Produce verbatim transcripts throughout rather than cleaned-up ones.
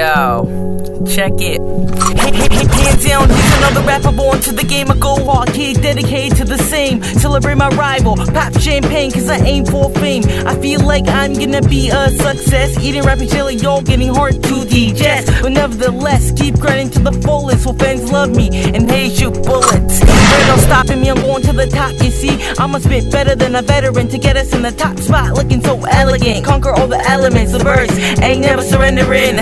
Yo, check it. Hands down, he's another rapper born to the game. I go hard, kid, dedicated to the same. Celebrate my rival, pop champagne, cause I aim for fame. I feel like I'm gonna be a success. Eating, rapping, chilling, y'all getting hard to digest. But nevertheless, keep grinding to the fullest. So fans love me and they shoot bullets. There's no stopping me, I'm going to the top, you see. I'ma spit better than a veteran to get us in the top spot. Looking so elegant, conquer all the elements. The birds ain't never surrendering.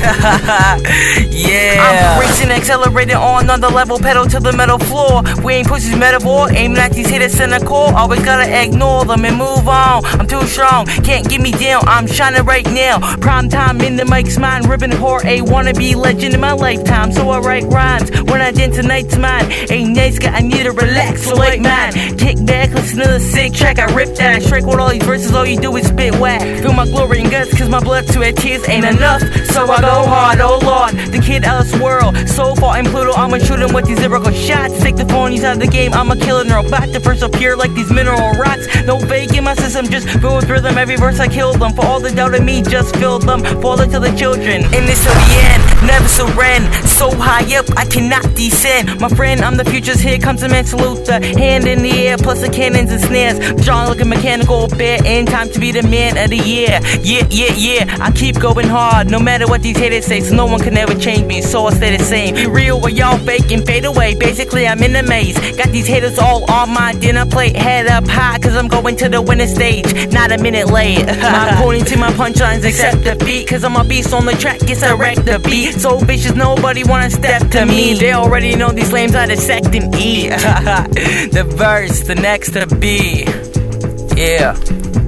Yeah, I'm racing, accelerating on another level, pedal to the metal floor. We ain't pushing metaphor, aiming at these hitters in the core. Always gotta ignore them and move on. I'm too strong, can't get me down, I'm shining right now. Prime time in the mic's mine, ripping hard, a wannabe legend in my lifetime. So I write rhymes, when I dance tonight's mine. Ain't nice guy, I need to relax, so like mine. Kick back, listen to the sick track, I rip that. Strike with all these verses, all you do is spit whack. Feel my glory and guts, cause my blood sweat tears ain't enough. So I go hard, oh lord, the kid Alice world. So far in Pluto, I'ma shoot him with these lyrical shots. Take the phonies out of the game, I'ma kill a robot. The first appear like these mineral rocks. No fake in my system, just filled with rhythm. Every verse I killed them, for all the doubt in me, just filled them. Falling to the children, in this till the end, never surrender. So high up, I cannot descend. My friend, I'm the future's here, comes a man, salute the hand in the air, plus the cannons and snares. John looking mechanical, bear in time to be the man of the year. Yeah, yeah, yeah, I keep going hard, no matter what these haters say, so no one can ever change me, so I stay the same. Be real or y'all fake and fade away, basically I'm in a maze. Got these haters all on my dinner plate, head up high, cause I'm going to the winner stage, not a minute late. My opponent to my punchlines accept defeat, cause I'm a beast on the track, guess I wreck the beat. So vicious, nobody wanna step to me. They already know these flames I dissect and eat. The verse, the next to be. Yeah.